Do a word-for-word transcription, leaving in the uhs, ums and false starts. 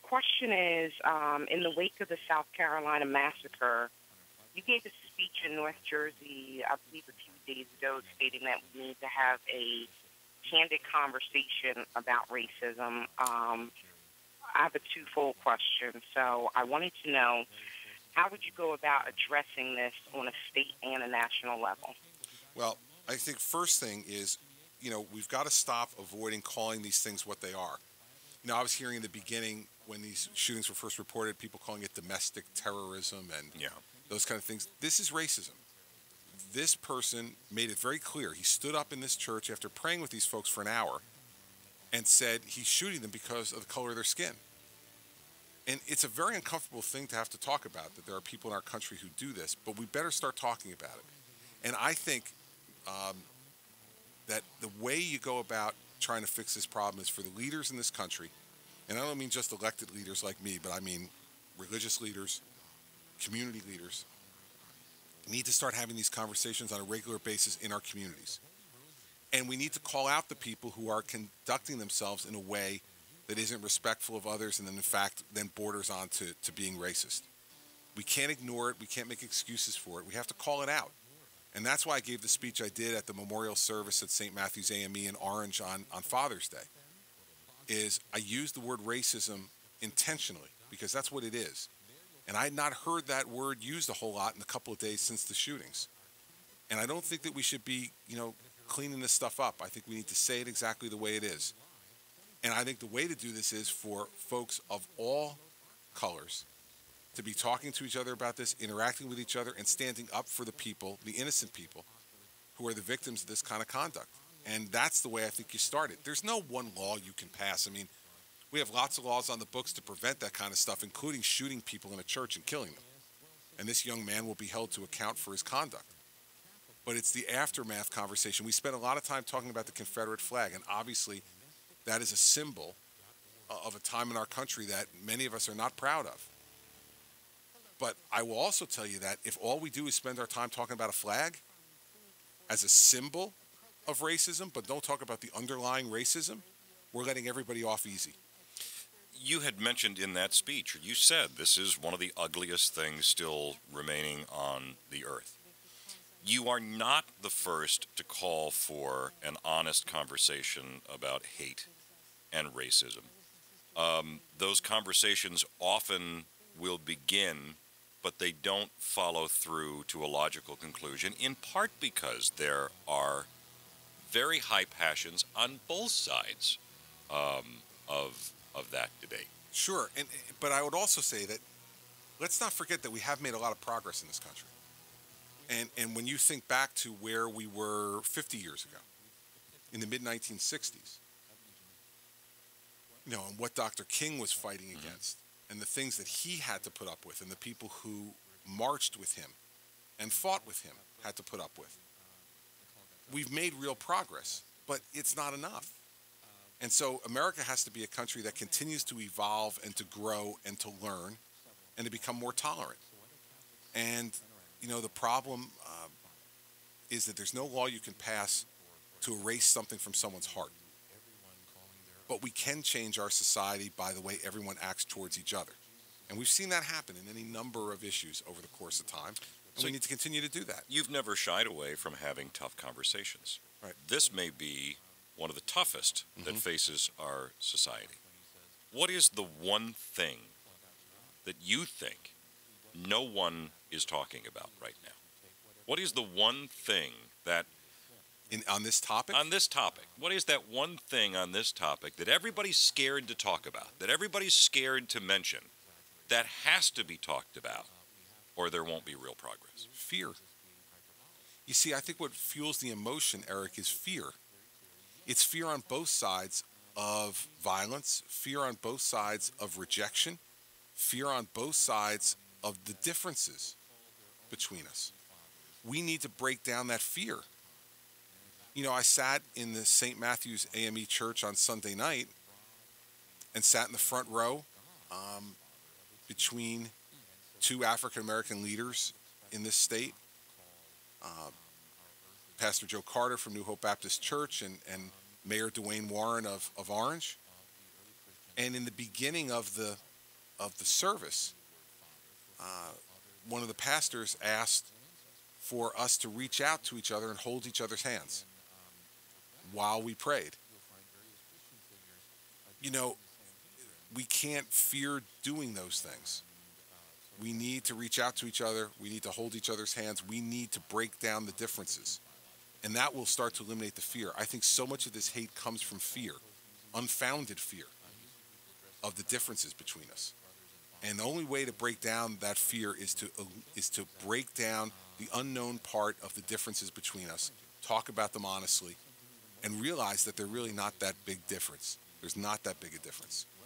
question is, um, in the wake of the South Carolina massacre, you gave a speech in North Jersey, I believe a few days ago, stating that we need to have a candid conversation about racism. Um, I have a twofold question. So I wanted to know, how would you go about addressing this on a state and a national level? Well, I think first thing is, you know, we've got to stop avoiding calling these things what they are. You know, I was hearing in the beginning when these shootings were first reported, people calling it domestic terrorism and Yeah. those kind of things. This is racism. This person made it very clear. He stood up in this church after praying with these folks for an hour and said he's shooting them because of the color of their skin. And it's a very uncomfortable thing to have to talk about, that there are people in our country who do this, but we better start talking about it. And I think um, that the way you go about trying to fix this problem is for the leaders in this country, and I don't mean just elected leaders like me, but I mean religious leaders, community leaders, need to start having these conversations on a regular basis in our communities. And we need to call out the people who are conducting themselves in a way that isn't respectful of others and then, in fact, then borders on to, to being racist. We can't ignore it. We can't make excuses for it. We have to call it out. And that's why I gave the speech I did at the memorial service at Saint Matthew's A M E in Orange on, on Father's Day, is I used the word racism intentionally because that's what it is. And I had not heard that word used a whole lot in the couple of days since the shootings. And I don't think that we should be, you know, cleaning this stuff up. I think we need to say it exactly the way it is. And I think the way to do this is for folks of all colors to be talking to each other about this, interacting with each other, and standing up for the people, the innocent people, who are the victims of this kind of conduct. And that's the way I think you start it. There's no one law you can pass. I mean, we have lots of laws on the books to prevent that kind of stuff, including shooting people in a church and killing them. And this young man will be held to account for his conduct. But it's the aftermath conversation. We spent a lot of time talking about the Confederate flag, and obviously that is a symbol of a time in our country that many of us are not proud of. But I will also tell you that if all we do is spend our time talking about a flag as a symbol of racism, but don't talk about the underlying racism, we're letting everybody off easy. You had mentioned in that speech, or you said, this is one of the ugliest things still remaining on the earth. You are not the first to call for an honest conversation about hate and racism. Um, those conversations often will begin, but they don't follow through to a logical conclusion, in part because there are very high passions on both sides um, of of that debate. Sure, and but I would also say that let's not forget that we have made a lot of progress in this country. And and when you think back to where we were fifty years ago, in the mid nineteen sixties, you know, and what Doctor King was fighting mm-hmm. against, and the things that he had to put up with, and the people who marched with him and fought with him had to put up with. We've made real progress, but it's not enough. And so America has to be a country that continues to evolve and to grow and to learn and to become more tolerant. And, you know, the problem uh, is that there's no law you can pass to erase something from someone's heart. But we can change our society by the way everyone acts towards each other. And we've seen that happen in any number of issues over the course of time. And so we need to continue to do that. You've never shied away from having tough conversations. Right. This may be one of the toughest mm-hmm. that faces our society. What is the one thing that you think no one is talking about right now? What is the one thing that... In, on this topic? On this topic. What is that one thing on this topic that everybody's scared to talk about, that everybody's scared to mention, that has to be talked about, or there won't be real progress? Fear. You see, I think what fuels the emotion, Eric, is fear. It's fear on both sides of violence, fear on both sides of rejection, fear on both sides of the differences between us. We need to break down that fear. You know, I sat in the Saint Matthew's A M E church on Sunday night and sat in the front row um, between two African-American leaders in this state, uh, Pastor Joe Carter from New Hope Baptist Church and, and Mayor Dwayne Warren of, of Orange. And in the beginning of the of the service, uh, one of the pastors asked for us to reach out to each other and hold each other's hands while we prayed. You know, we can't fear doing those things. We need to reach out to each other. We need to hold each other's hands. We need to break down the differences. And that will start to eliminate the fear. I think so much of this hate comes from fear, unfounded fear of the differences between us. And the only way to break down that fear is to uh, is to break down the unknown part of the differences between us, talk about them honestly, and realize that they're really not that big difference. There's not that big a difference.